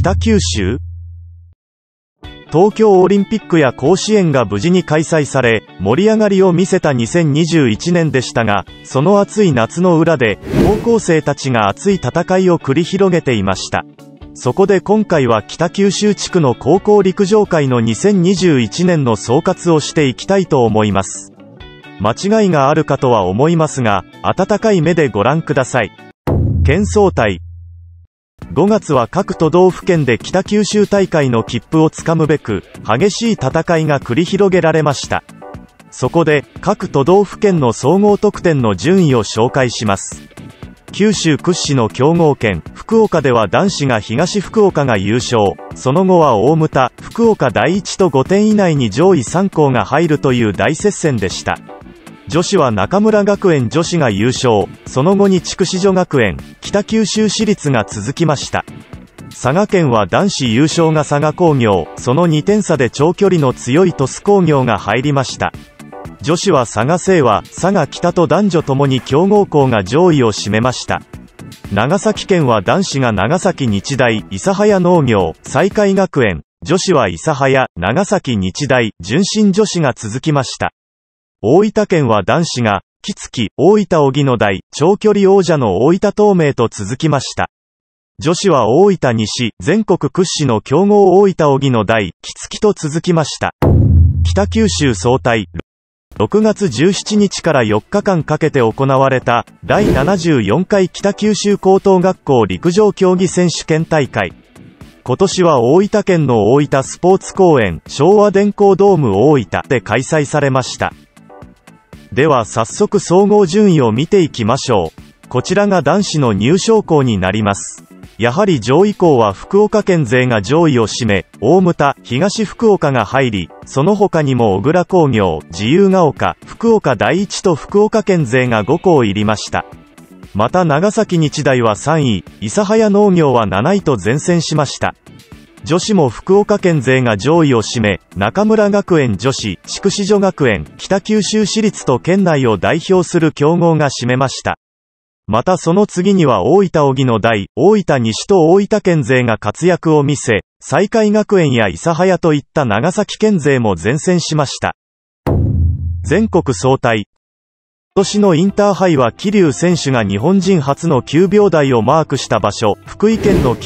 北九州。東京オリンピックや甲子園が無事に開催され、盛り上がりを見せた2021年でしたが、その暑い夏の裏で、高校生たちが熱い戦いを繰り広げていました。そこで今回は北九州地区の高校陸上界の2021年の総括をしていきたいと思います。間違いがあるかとは思いますが、温かい目でご覧ください。県総体。5月は各都道府県で北九州大会の切符をつかむべく、激しい戦いが繰り広げられました。そこで、各都道府県の総合得点の順位を紹介します。九州屈指の強豪県、福岡では男子が東福岡が優勝、その後は大牟田、福岡第一と5点以内に上位3校が入るという大接戦でした。女子は中村学園女子が優勝、その後に筑紫女学園、北九州市立が続きました。佐賀県は男子優勝が佐賀工業、その2点差で長距離の強い鳥栖工業が入りました。女子は佐賀清和、佐賀北と男女ともに強豪校が上位を占めました。長崎県は男子が長崎日大、諫早農業、西海学園、女子は諫早、長崎日大、純真女子が続きました。大分県は男子が、杵築、大分荻野大、長距離王者の大分東明と続きました。女子は大分西、全国屈指の強豪大分荻野大、杵築と続きました。北九州総体。6月17日から4日間かけて行われた、第74回北九州高等学校陸上競技選手権大会。今年は大分県の大分スポーツ公園、昭和電工ドーム大分で開催されました。では早速総合順位を見ていきましょう。こちらが男子の入賞校になります。やはり上位校は福岡県勢が上位を占め、大牟田、東福岡が入り、その他にも小倉工業、自由が丘、福岡第一と福岡県勢が5校入りました。また長崎日大は3位、諫早農業は7位と善戦しました。女子も福岡県勢が上位を占め、中村学園女子、筑紫女学園、北九州市立と県内を代表する強豪が占めました。またその次には大分荻野大、大分西と大分県勢が活躍を見せ、西海学園や諫早といった長崎県勢も善戦しました。全国総体。今年のインターハイは桐生選手が日本人初の9秒台をマークした場所、福井県の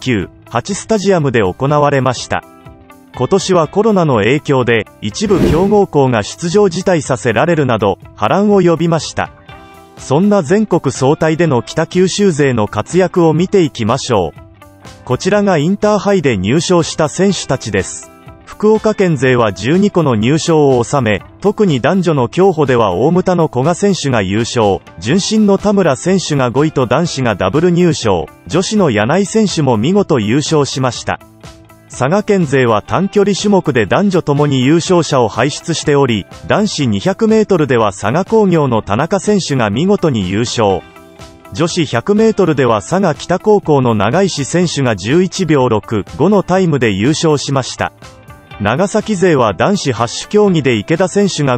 9.98 スタジアムで行われました。今年はコロナの影響で、一部強豪校が出場辞退させられるなど、波乱を呼びました。そんな全国総体での北九州勢の活躍を見ていきましょう。こちらがインターハイで入賞した選手たちです。福岡県勢は12個の入賞を収め、特に男女の競歩では大牟田の古賀選手が優勝、純真の田村選手が5位と男子がダブル入賞、女子の柳井選手も見事優勝しました。佐賀県勢は短距離種目で男女ともに優勝者を輩出しており、男子200メートルでは佐賀工業の田中選手が見事に優勝。女子100メートルでは佐賀北高校の長石選手が11秒65のタイムで優勝しました。長崎勢は男子8種競技で池田選手が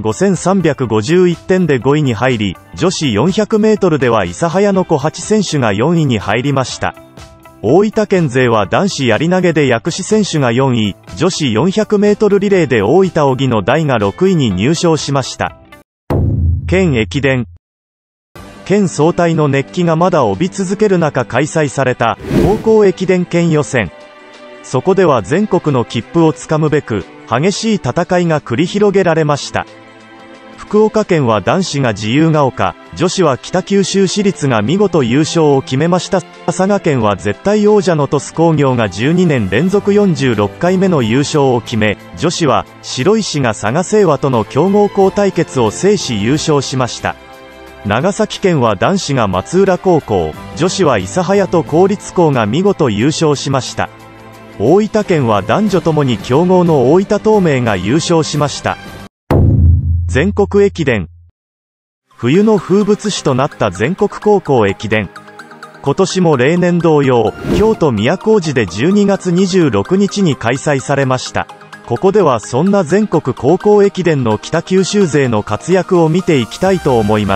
5351点で5位に入り、女子400メートルでは諫早の小八選手が4位に入りました。大分県勢は男子やり投げで薬師選手が4位、女子400メートルリレーで大分荻野大が6位に入賞しました。県駅伝。県総体の熱気がまだ帯び続ける中開催された高校駅伝県予選。そこでは全国の切符をつかむべく、激しい戦いが繰り広げられました。福岡県は男子が自由が丘、女子は北九州市立が見事優勝を決めました。佐賀県は絶対王者の鳥栖工業が12年連続46回目の優勝を決め、女子は白石が佐賀清和との強豪校対決を制し優勝しました。長崎県は男子が松浦高校、女子は諫早と公立校が見事優勝しました。大分県は男女ともに強豪の大分東明が優勝しました。全国駅伝。冬の風物詩となった全国高校駅伝。今年も例年同様、京都都大路で12月26日に開催されました。ここではそんな全国高校駅伝の北九州勢の活躍を見ていきたいと思います。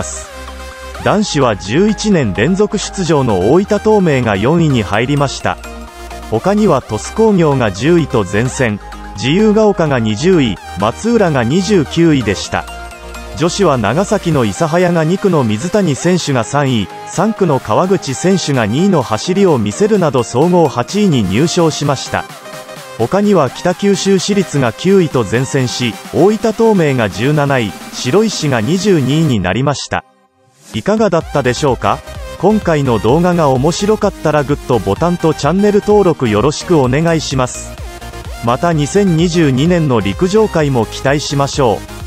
男子は11年連続出場の大分東明が4位に入りました。 他には鳥栖工業が10位と善戦、自由が丘が20位、松浦が29位でした。女子は長崎の諫早が2区の水谷選手が3位、3区の川口選手が2位の走りを見せるなど総合8位に入賞しました。他には北九州市立が9位と善戦し、大分東明が17位、白石が22位になりました。いかがだったでしょうか？今回の動画が面白かったらグッドボタンとチャンネル登録よろしくお願いします。また2022年の陸上界も期待しましょう。